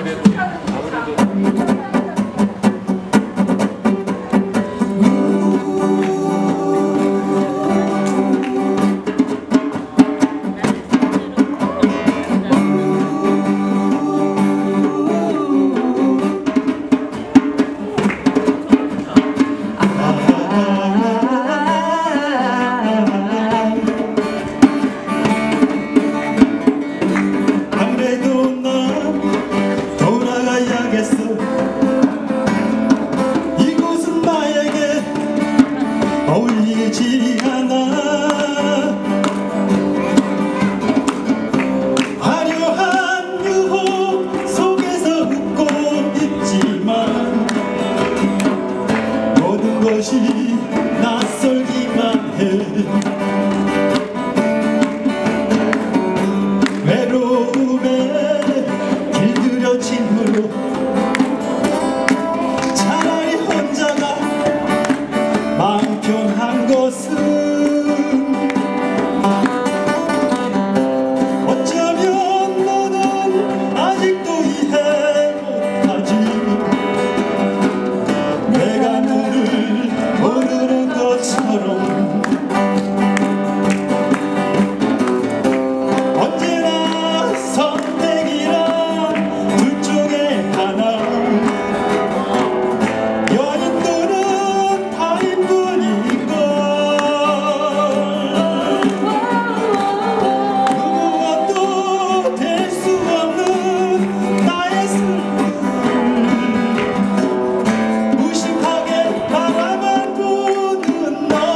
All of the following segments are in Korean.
어울리지 않아. 화려한 유혹 속에서 웃고 있지만 모든 것이 낯설기만 해. 외로움에 길들여 친구로 차라리 혼자가 마음 편한 것은 어쩌면 너는 아직도 이해 못하지. 내가 너를 모르는 것처럼 언제나 선택이란 둘 중에 하나. 연인 또는 타인뿐인걸. 누구와도 될 수 없는 나의 슬픔 무심하게 바라만 보는 너.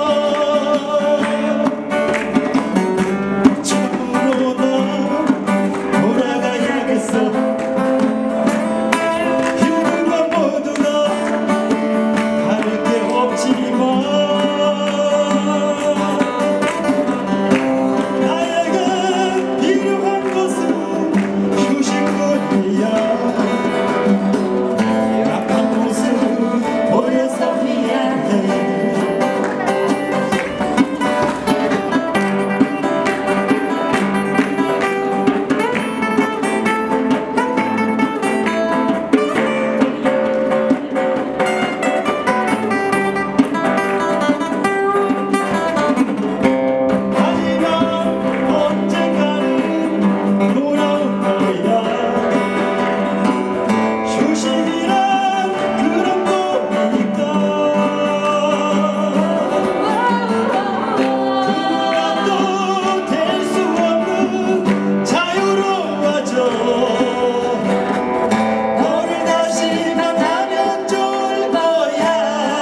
처음으로 나 돌아가야겠어. 힘든 건 모두가 다를 게 없지만 나에게 필요한 것은 휴식뿐이야. 약한 모습 보여서 미안해. 하지만 언젠가는 돌아올 거야. 휴식이란 그런 거니까. 그것도 될 수 없는 자유로워져. 너를 다시 만나면 좋을 거야.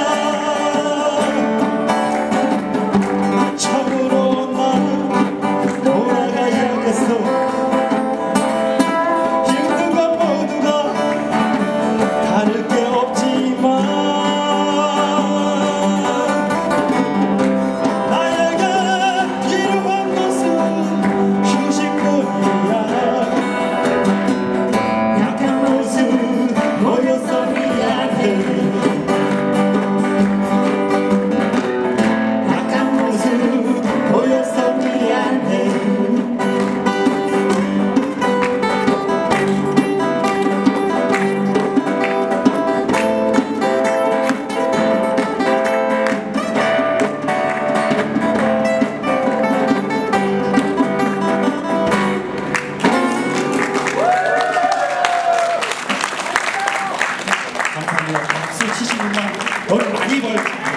처음으로 나 돌아가야겠어. 힘든 건 모두가 다를 게 없지만 나에게 필요한 것은 휴식뿐이야. 약한 모습 보여서 미안해. 약한 모습 보여서 미안해. 감사합니다. 박수 치시는 분 돈 많이 벌.